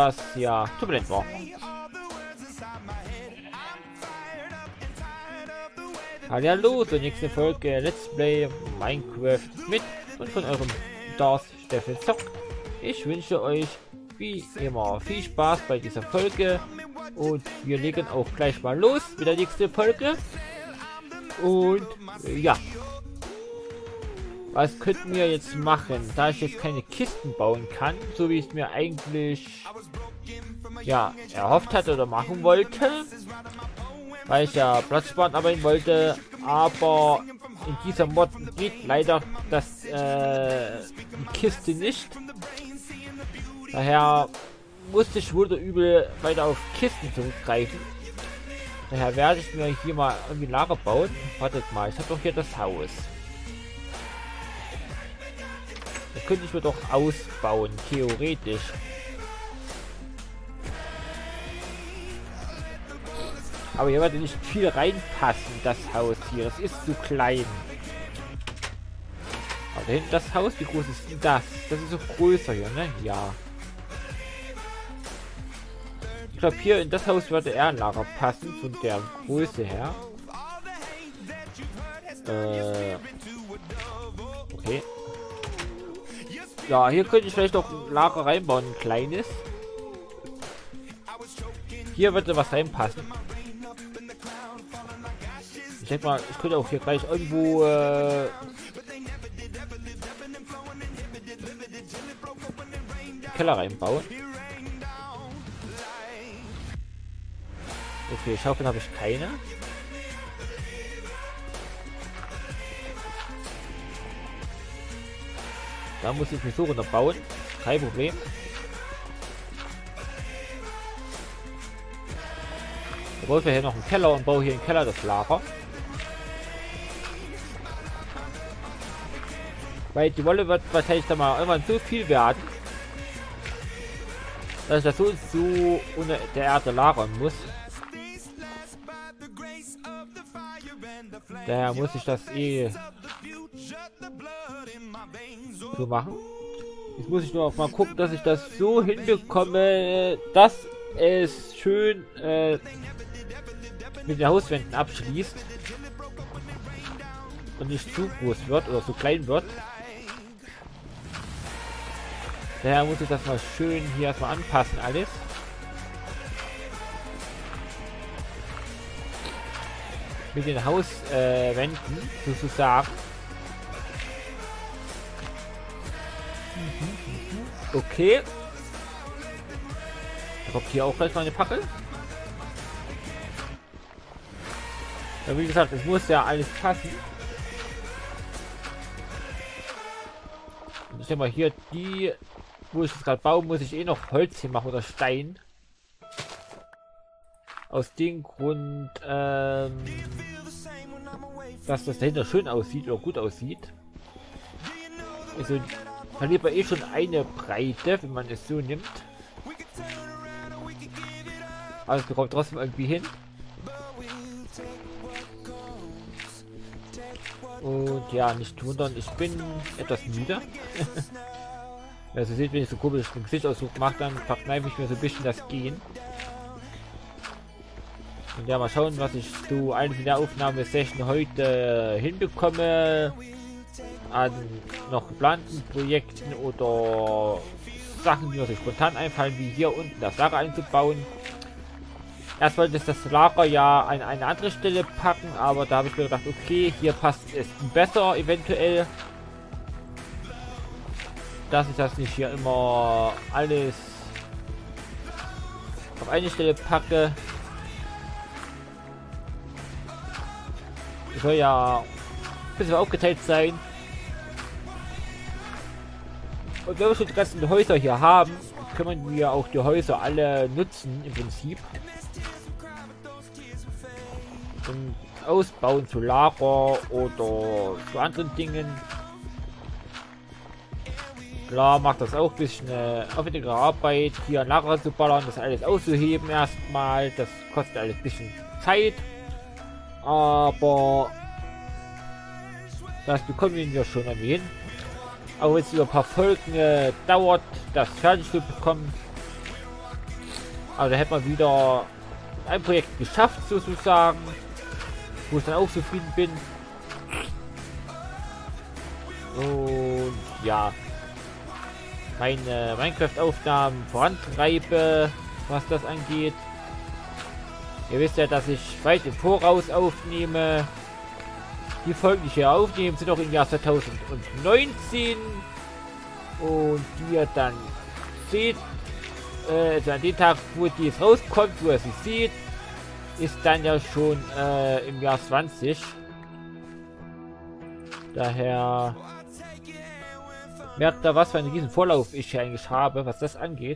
das ja turbulent war. Hallo zur nächsten Folge Let's Play Minecraft mit und von eurem Darth Steffen Zock. Ich wünsche euch wie immer viel Spaß bei dieser Folge und wir legen auch gleich mal los mit der nächsten Folge. Und ja, was könnten wir jetzt machen, da ich jetzt keine Kisten bauen kann, so wie ich es mir eigentlich ja erhofft hatte oder machen wollte, weil ich ja Platzsparen arbeiten wollte, aber in dieser Mod geht leider das die Kiste nicht. Daher musste ich wohl oder übel weiter auf Kisten zurückgreifen. Daher werde ich mir hier mal irgendwie Lager bauen. Wartet mal, ich habe doch hier das Haus. Das könnte ich mir doch ausbauen, theoretisch. Aber hier wird nicht viel reinpassen, das Haus hier. Das ist zu klein. Aber da hinten das Haus, wie groß ist denn das? Das ist so größer hier, ne? Ja. Ich glaube, hier in das Haus würde eher ein Lager passen, von der Größe her. Okay. Ja, hier könnte ich vielleicht noch ein Lager reinbauen, ein kleines. Hier würde was reinpassen. Ich denke mal, ich könnte auch hier gleich irgendwo Keller reinbauen. Okay, Schaufeln habe ich keine. Da muss ich mich so runterbauen. Kein Problem. Da brauchen wir hier noch einen Keller und baue hier im Keller das Lager. Weil die Wolle wird wahrscheinlich dann mal irgendwann so viel werden, dass ich das so unter der Erde lagern muss. Daher muss ich das so machen. Jetzt muss ich nur auch mal gucken, dass ich das so hinbekomme, dass es schön mit den Hauswänden abschließt und nicht zu groß wird oder so klein wird. Daher muss ich das mal schön hier erstmal anpassen alles. Mit den Hauswänden sozusagen. Okay. Da kommt hier auch gleich mal eine Fackel. Ja, wie gesagt, es muss ja alles passen. Und ich denke mal hier, die, wo ich es gerade baue, muss ich eh noch Holz hier machen oder Stein. Aus dem Grund, dass das dahinter schön aussieht oder gut aussieht. Also verliert man eh schon eine Breite, wenn man es so nimmt. Aber es kommt trotzdem irgendwie hin. Und ja, nicht wundern, ich bin etwas müde. Also seht, wenn ich so komisch den Gesichtsausdruck mache, dann verkneife ich mir so ein bisschen das Gehen. Und ja, mal schauen, was ich so alles in der Aufnahmesession heute hinbekomme. An noch geplanten Projekten oder Sachen, die mir so spontan einfallen, wie hier unten das Lager einzubauen. Erst wollte ich das Lager ja an eine andere Stelle packen, aber da habe ich mir gedacht, okay, hier passt es besser eventuell. Dass ich das nicht hier immer alles auf eine Stelle packe. Es soll ja ein bisschen aufgeteilt sein. Und wenn wir schon die ganzen Häuser hier haben, können wir auch die Häuser alle nutzen im Prinzip. Und ausbauen zu Lager oder zu anderen Dingen. Klar macht das auch ein bisschen aufwendigere Arbeit, hier ein Lager zu ballern, das alles auszuheben erstmal. Das kostet alles ein bisschen Zeit. Aber das bekommen wir schon irgendwie hin. Auch wenn es über ein paar Folgen dauert, das fertig zu bekommen. Also da hätte man wieder ein Projekt geschafft sozusagen, wo ich dann auch zufrieden bin. Und ja, meine Minecraft-Aufnahmen vorantreibe, was das angeht. Ihr wisst ja, dass ich weit im Voraus aufnehme. Die Folgen, die ich hier aufnehme, sind auch im Jahr 2019. Und die ihr dann seht, also an dem Tag, wo dies rauskommt, wo ihr sie seht, ist dann ja schon im Jahr 20. Daher merkt da, was für einen riesen Vorlauf ich hier eigentlich habe, was das angeht.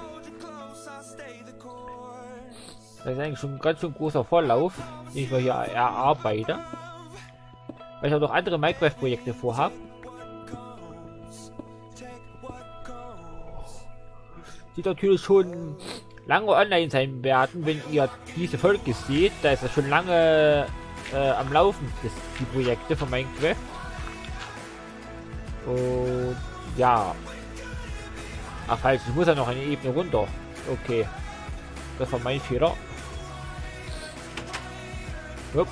Das ist eigentlich schon ein ganz schön großer Vorlauf, den ich mir hier erarbeite. Weil ich auch noch andere Minecraft-Projekte vorhabe. Die natürlich schon lange online sein werden, wenn ihr diese Folge seht. Da ist das schon lange am Laufen, die Projekte von Minecraft. Und ja. Ach falsch, ich muss ja noch eine Ebene runter. Okay. Das war mein Fehler. Upp.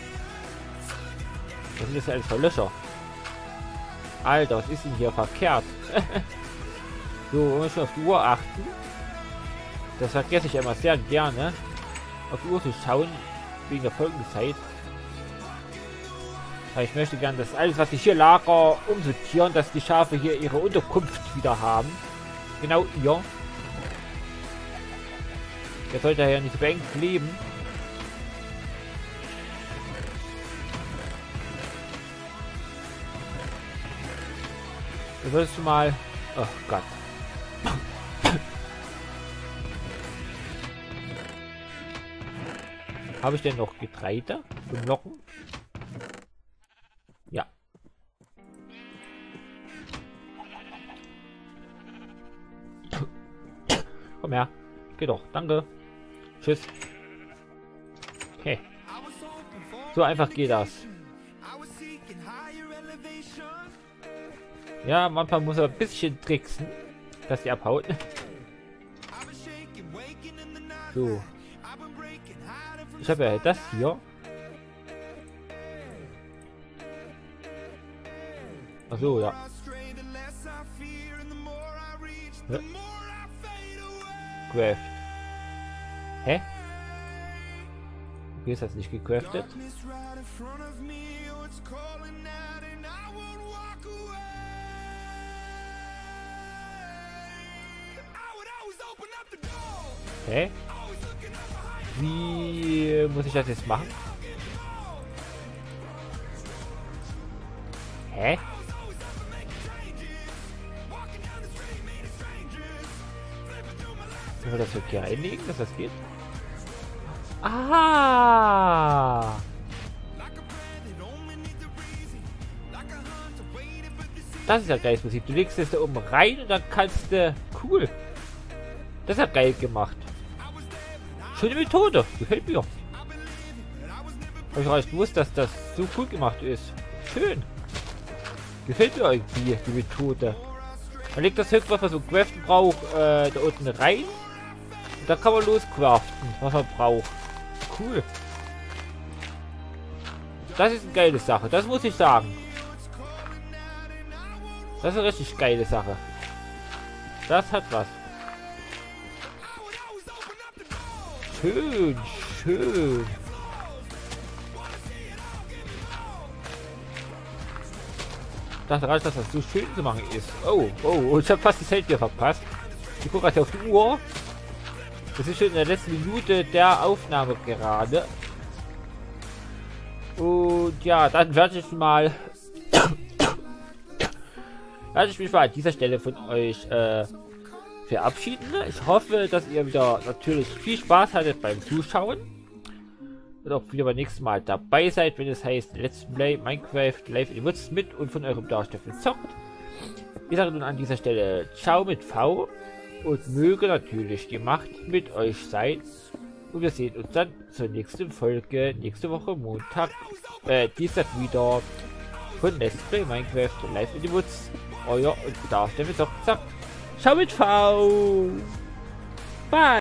Was sind das alles für Löcher? Alter, was ist denn hier verkehrt? So, wir müssen auf die Uhr achten. Das vergesse ich immer sehr gerne. Auf die Uhr zu schauen, wegen der Folgenzeit. Aber ich möchte gerne, dass alles, was ich hier lager, umsortieren, dass die Schafe hier ihre Unterkunft wieder haben. Genau ihr. Der sollte ja nicht so beengt leben. Du solltest du mal... Oh Gott. Habe ich denn noch Getreide zum Locken? Ja. Komm her. Geh doch. Danke. Tschüss. Okay. So einfach geht das. Ja, manchmal muss er ein bisschen tricksen, dass die abhaut. So. Ich habe ja das hier. Ach so, ja. Ja. Craft. Hä? Wie ist das nicht gecraftet? Hä? Wie muss ich das jetzt machen? Hä? Können wir das hier reinlegen, dass das geht? Ah! Das ist ja geiles Prinzip. Du legst es da oben rein und dann kannst du... Cool! Das ist ja geil gemacht. Schöne Methode. Gefällt mir. Habe ich gar nicht gewusst, dass das so cool gemacht ist. Schön. Gefällt mir irgendwie die Methode. Man legt das höchste, was man so craften braucht, da unten rein. Und da kann man loscraften, was man braucht. Cool. Das ist eine geile Sache. Das muss ich sagen. Das ist eine richtig geile Sache. Das hat was. Schön, schön. Das reicht, dass das so schön zu machen ist. Oh, oh, ich habe fast die Zeit hier verpasst. Ich gucke gerade auf die Uhr. Das ist schon in der letzten Minute der Aufnahme gerade. Und ja, dann werde ich mal mich mal an dieser Stelle von euch verabschieden. Ich hoffe, dass ihr wieder natürlich viel Spaß hattet beim Zuschauen. Und auch wieder beim nächsten Mal dabei seid, wenn es heißt Let's Play Minecraft Live in the Woods mit und von eurem Darsteller zockt. Ich sage nun an dieser Stelle Ciao mit V und möge natürlich die Macht mit euch sein. Und wir sehen uns dann zur nächsten Folge, nächste Woche Montag, Dienstag wieder von Let's Play Minecraft Live in the Woods. Euer Darsteller zockt. Ciao mit V. Bye.